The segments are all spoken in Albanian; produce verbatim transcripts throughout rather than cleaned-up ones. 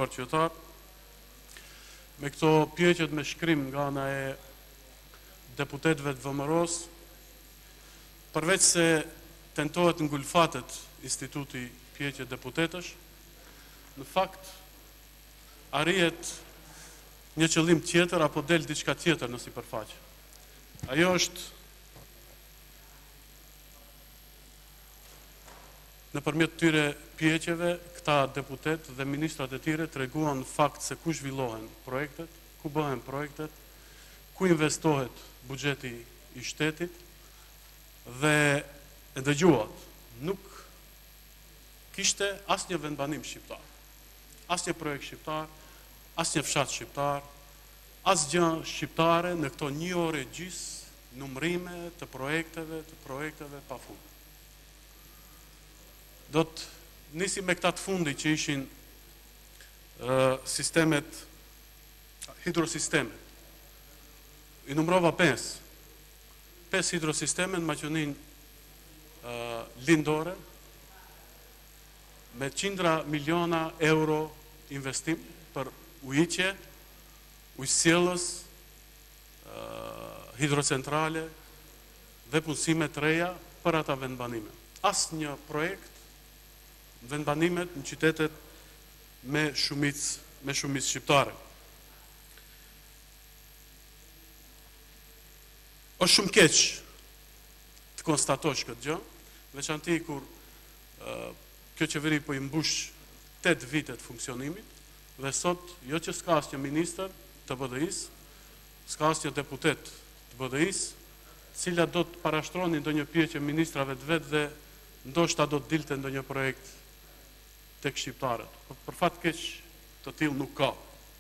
qytetar, me këto pjeqet me shkrim nga ana e deputetëve të V M R-os, përveç se tentohet ngulfatet instituti pjeqet deputetësh, në fakt arrihet një qëllim tjetër apo del diçka tjetër në sipërfaqe. Ajo është nëpërmjet tyre pjeqeve, këta deputet dhe ministrat e tyre treguan në fakt se ku zhvillohen projektet, ku bëhen projektet, ku investohet buxheti i shtetit dhe e dëgjuat, nuk kishte asnjë vendbanim shqiptar, asnjë projekt shqiptar, asnjë fshat shqiptar, asgjë shqiptare në këto një orë e gjys numrime të projekteve, të projekteve pafund. Do të nisi me këta të fundi që ishin uh, sistemet, hidrosistemet. I numrova pesë. Pesë hidrosisteme në Maqedonin uh, lindore, me qindra miliona euro investim për ujitje, ujësjellës, uh, hidrocentrale dhe punësime të reja për ata vendbanime. Asë një projekt vendbanimet në qytetet me shumicë me shumicë shqiptare. Është shumë keq të konstatosh këtë gjë, veçanti kur uh, kjo qeveri po i mbush tetë vitet funksionimit dhe sot jo që s'ka asnjë ministër të B D I-s, s'ka asnjë deputet të B D I-s, cila do të parashtronin ndonjë pjeqe ministrave të vet dhe ndoshta do të dilte ndonjë projekt tek shqiptarët. Por për fat keq të tillë nuk ka.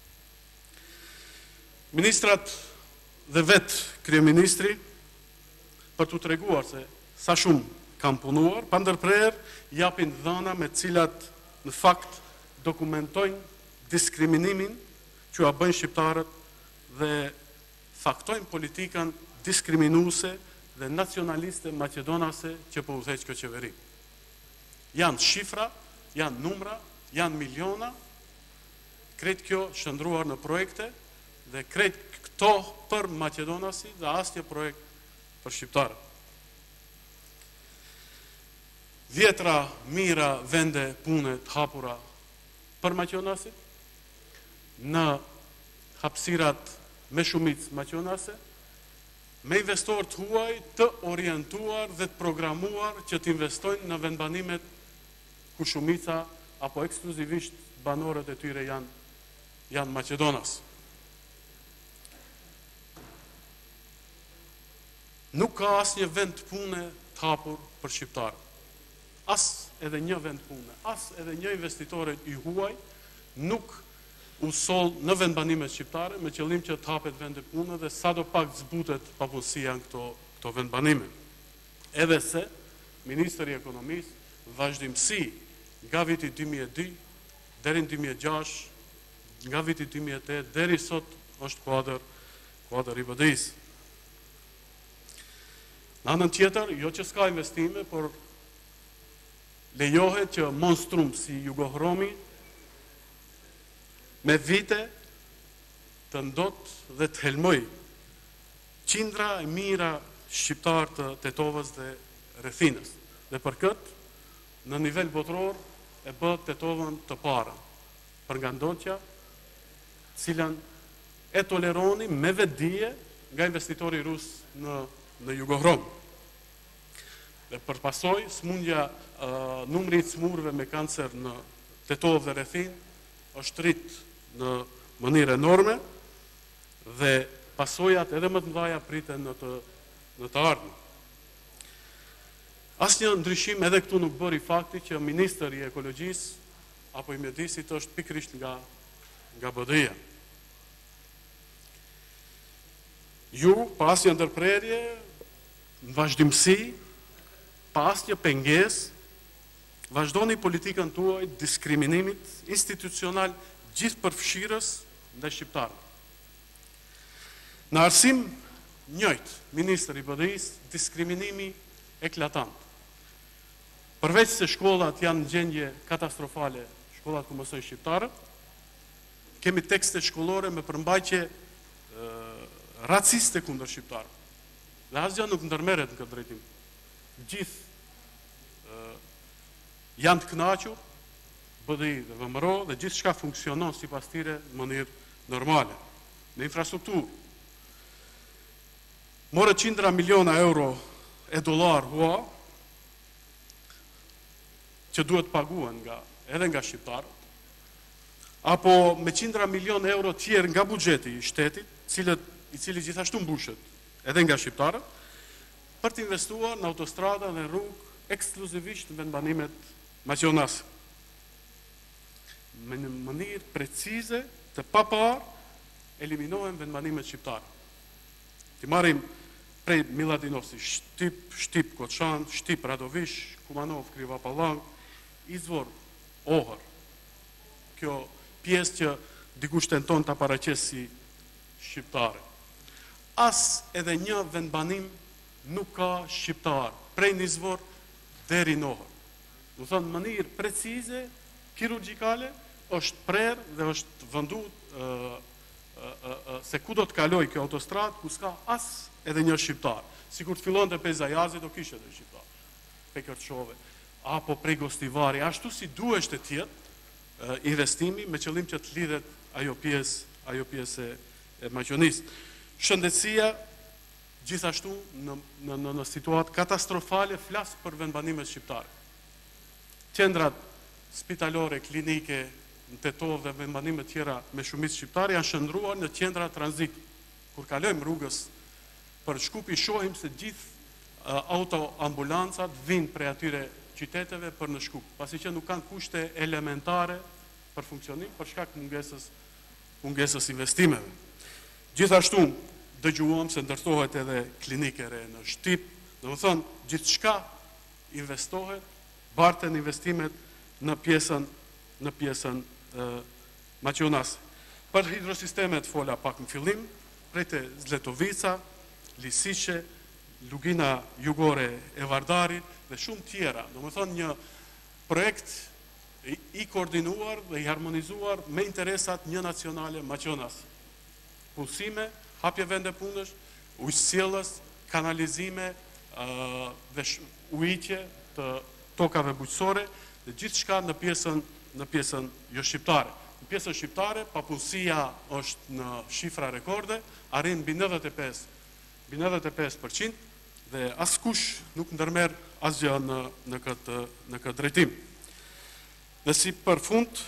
Ministrat dhe vet kryeministri për t'u treguar se sa shumë kanë punuar, pa ndërprerje japin dhëna me të cilat në fakt dokumentojnë diskriminimin që a bëjnë shqiptarët dhe faktojnë politikën diskriminuese dhe nacionaliste maqedonase që po udhëheq kjo qeveri. Janë shifra, janë numra, janë miliona, krejt kjo shëndruar në projekte dhe krejt këto për maqedonasi dhe asnjë projekt për shqiptarët. Vjetra, mira, vende, pune të hapura për maqedonasit, në hapësirat me shumicë maqedonase, me investorë të huaj të orientuar dhe të programuar që të investojnë në vendbanimet ku shumica apo ekskluzivisht banorët e tyre janë, janë Maqedonas. Nuk ka asnjë vend pune të hapur për shqiptarët. As edhe një vend pune, as edhe një investitore i huaj nuk u sol në vendbanimet shqiptare me qëllim që të hapet vende pune dhe sa do pak zbutet papunësia në këto, këto vendbanime. Edhe se Ministri i Ekonomisë vazhdimsi nga viti dy mijë e dy deri në dy mijë e gjashtë, nga viti dy mijë e tetë deri sot është kuadër kuadër i B D I-s. Në anën tjetër, jo që s'ka investime, por lejohet që monstrum si Jugohromi me vite të ndot dhe të helmoj qindra e mira shqiptar të Tetovës dhe rrethinës. Dhe për këtë, në nivel botror e bë Tetovën të para, për nga ndoqja, cilën e toleroni me vetdije nga investitori rus në, në Jugohrom. Dhe për pasoj, smundja uh, numri i smurve me kancer në Tetovë dhe rrethin është rrit në mënyrë enorme dhe pasojat edhe më të mëdha priten në të, në të ardhmen. Asnjë ndryshim edhe këtu nuk bëri fakti që Ministri i Ekologjisë apo i Mjedisit është pikërisht nga, nga B D I-ja. Ju, pa asnjë ndërprerje, në vazhdimsi, pa asnjë pengesë, vazhdoni politikën tuaj diskriminimit institucional gjithë përfshirës ndaj shqiptarëve. Në arsim njëjtë, Ministri i B D I-s, diskriminimi eklatant. Përveç se shkollat janë në gjendje katastrofale, shkollat ku mësojnë shqiptarët, kemi tekste shkollore me përmbajtje raciste kundër shqiptarëve. Dhe asgjë nuk ndërmerret në këtë drejtim. Gjithë janë të kënaqur, B D I dhe V M R O, dhe gjithçka funksionon sipas tyre në mënyrë normale. Në infrastrukturë morë qindra miliona euro e dollar hua që duhet paguen nga, edhe nga shqiptarët, apo me qindra milion euro tjerë nga buxheti i shtetit, cilët, i cili gjithashtu mbushet edhe nga shqiptarët, për të investuar në autostrada dhe rrugë ekskluzivisht në vendbanimet maqedonase. Me në mënyrë precize të papar eliminohen vendbanimet shqiptare. Ti marrim prej Miladinosi, Shtip, Shtip Koçan, Shtip Radovish, Kumanov, Kriva Pallang, Izvor, Ohër. Kjo pjesë që dikush tenton ta paraqesë si shqiptare. As edhe një vendbanim nuk ka shqiptar, prej Izvor deri në Ohër. Do thonë në mënyrë precize, kirurgjikale, është prerë dhe është vendu se ku do të kaloj kjo autostradë, ku s'ka as edhe një shqiptar. Sikur të fillon të Pezajazit, do kishte edhe shqiptar. Pe Kërçove, apo prej Gostivari, ashtu si duhesh të tjetë investimi me qëllim që të lidhet ajo pjesë, ajo pjesë e Maqedonisë. Shëndetësia gjithashtu në në në, në situatë katastrofale flas për vendbanimet shqiptare. Qendrat spitalore, klinike në Tetov dhe vendbanime tjera me shumicë shqiptare janë shndruar në qendra tranzit. Kur kalojmë rrugës për Shkupi shohim se gjithë autoambulancat vinë prej atyre qyteteve për në Shkup, pasi që nuk kanë kushte elementare për funksionim për shkak mungesës mungesës investimeve. Gjithashtu dëgjuam se ndërtohet edhe klinike re në Shtip, domethënë gjithçka investohet, barten investimet në pjesën në pjesën e, maqedonase. Për hidrosistemet fola pak në fillim, prej të Zletovica, Lisiqe, Lugina Jugore e Vardarit dhe shumë tjera. Domethënë një projekt i, i koordinuar dhe i harmonizuar me interesat një nacionale maqedonase. Punësime, hapje vende punësh, ujësjellës, kanalizime uh, dhe ujitje të tokave bujqësore dhe gjithë shka në pjesën në pjesën jo shqiptare. Në pjesën shqiptare, papunësia është në shifra rekorde, arrin mbi nëntëdhjetë e pesë përqind dhe askush nuk ndërmerr asgjë në në këtë në këtë drejtim. Dhe si përfund,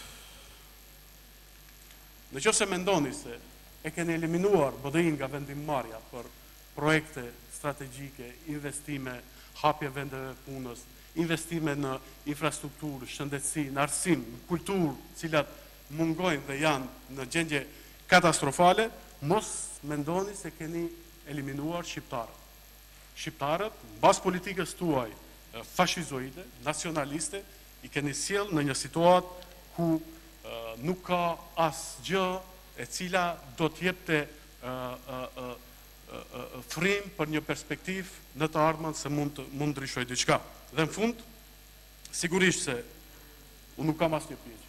nëse mendoni se e keni eliminuar B D I nga vendimmarrja për projekte strategjike, investime, hapje vendeve punës, investime në infrastrukturë, shëndetësi, në arsim, në kulturë, cilat mungojnë dhe janë në gjendje katastrofale, mos mendoni se keni eliminuar shqiptarët. Shqiptarët, mbas politikës tuaj fashizoide, nacionaliste, i keni sjell në një situatë ku uh, nuk ka asgjë e cila do të jepte uh, uh, uh, frym për një perspektivë në të ardhmen se mund të mund ndryshojë diçka. Dhe në fund, sigurisht se unë nuk kam asnjë pyetje.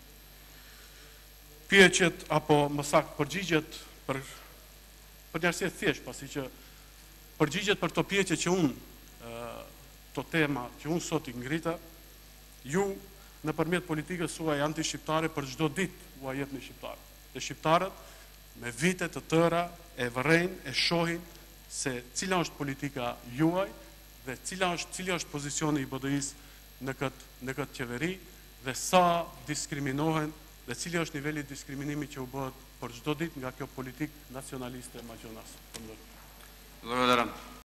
Pyetjet apo më saktë përgjigjet për për një arsye thjesht, pasi që përgjigjet për to pyetje që unë to tema që unë sot i ngrita, ju nëpërmjet politikës suaj anti-shqiptare për çdo ditë u jepni shqiptarët. Dhe shqiptarët me vite të tëra e vërejnë, e shohin se cila është politika juaj dhe cila është, cili është pozicioni i B D I-s në këtë në këtë qeveri dhe sa diskriminohen dhe cili është niveli diskriminimi që u bëhet për çdo ditë nga kjo politikë nacionaliste maqedonase. Благодарам.